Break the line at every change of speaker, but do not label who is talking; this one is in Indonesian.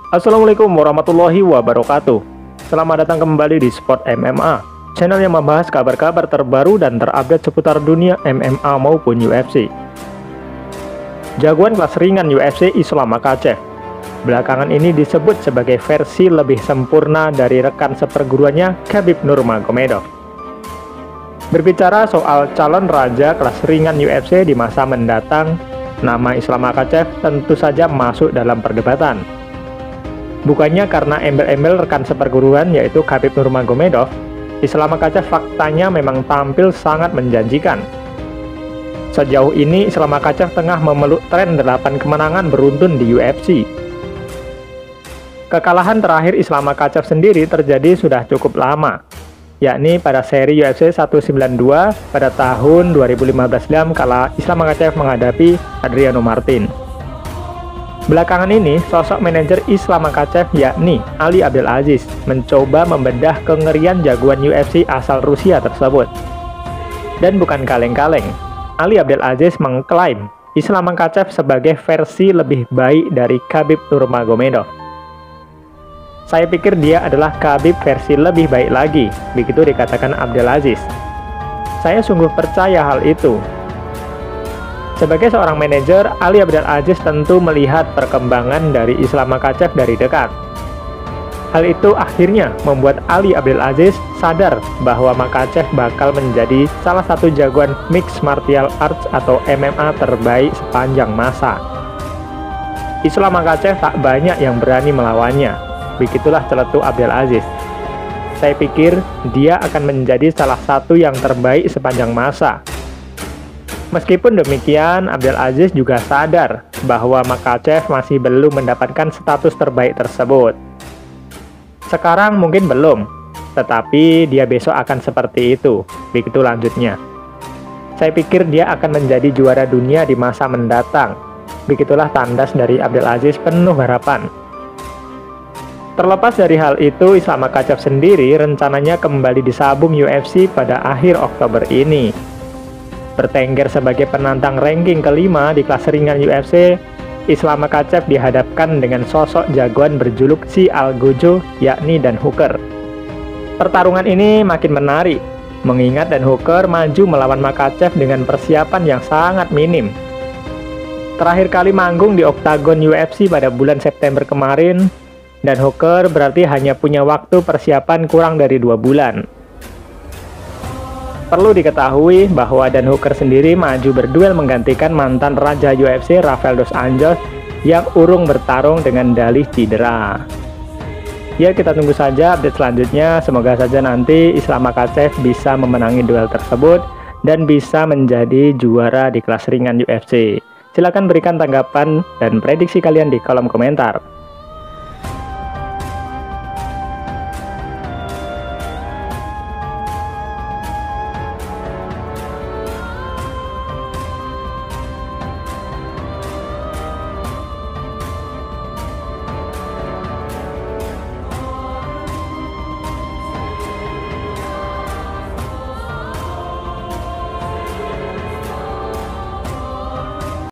Assalamualaikum warahmatullahi wabarakatuh. Selamat datang kembali di Sport MMA, channel yang membahas kabar-kabar terbaru dan terupdate seputar dunia MMA maupun UFC. Jagoan kelas ringan UFC Islam Makhachev belakangan ini disebut sebagai versi lebih sempurna dari rekan seperguruannya Khabib Nurmagomedov. Berbicara soal calon raja kelas ringan UFC di masa mendatang, nama Islam Makhachev tentu saja masuk dalam perdebatan. Bukannya karena embel-embel rekan seperguruan yaitu Khabib Nurmagomedov, Islam Makhachev faktanya memang tampil sangat menjanjikan. Sejauh ini Islam Makhachev tengah memeluk tren 8 kemenangan beruntun di UFC. Kekalahan terakhir Islam Makhachev sendiri terjadi sudah cukup lama, yakni pada seri UFC 192 pada tahun 2015 silam kala Islam Makhachev menghadapi Adriano Martin. Belakangan ini, sosok manajer Islam Makhachev yakni Ali Abdelaziz mencoba membedah kengerian jagoan UFC asal Rusia tersebut. Dan bukan kaleng-kaleng, Ali Abdelaziz mengklaim Islam Makhachev sebagai versi lebih baik dari Khabib Nurmagomedov. Saya pikir dia adalah Khabib versi lebih baik lagi, begitu dikatakan Abdelaziz. Saya sungguh percaya hal itu. Sebagai seorang manajer, Ali Abdelaziz tentu melihat perkembangan dari Islam Makhachev dari dekat. Hal itu akhirnya membuat Ali Abdelaziz sadar bahwa Makhachev bakal menjadi salah satu jagoan mixed martial arts atau MMA terbaik sepanjang masa. Islam Makhachev tak banyak yang berani melawannya, begitulah celetuk Abdelaziz. Saya pikir dia akan menjadi salah satu yang terbaik sepanjang masa. Meskipun demikian, Abdelaziz juga sadar bahwa Makhachev masih belum mendapatkan status terbaik tersebut. Sekarang mungkin belum, tetapi dia besok akan seperti itu, begitu lanjutnya. Saya pikir dia akan menjadi juara dunia di masa mendatang, begitulah tandas dari Abdelaziz penuh harapan. Terlepas dari hal itu, Islam Makhachev sendiri rencananya kembali disabung UFC pada akhir Oktober ini. Bertengger sebagai penantang ranking kelima di kelas ringan UFC, Islam Makhachev dihadapkan dengan sosok jagoan berjuluk si Algojo, yakni Dan Hooker. Pertarungan ini makin menarik, mengingat Dan Hooker maju melawan Makhachev dengan persiapan yang sangat minim. Terakhir kali manggung di oktagon UFC pada bulan September kemarin, Dan Hooker berarti hanya punya waktu persiapan kurang dari 2 bulan. Perlu diketahui bahwa Dan Hooker sendiri maju berduel menggantikan mantan raja UFC Rafael dos Anjos yang urung bertarung dengan dalih cedera. Ya, kita tunggu saja update selanjutnya. Semoga saja nanti Islam Makhachev bisa memenangi duel tersebut dan bisa menjadi juara di kelas ringan UFC. Silahkan berikan tanggapan dan prediksi kalian di kolom komentar.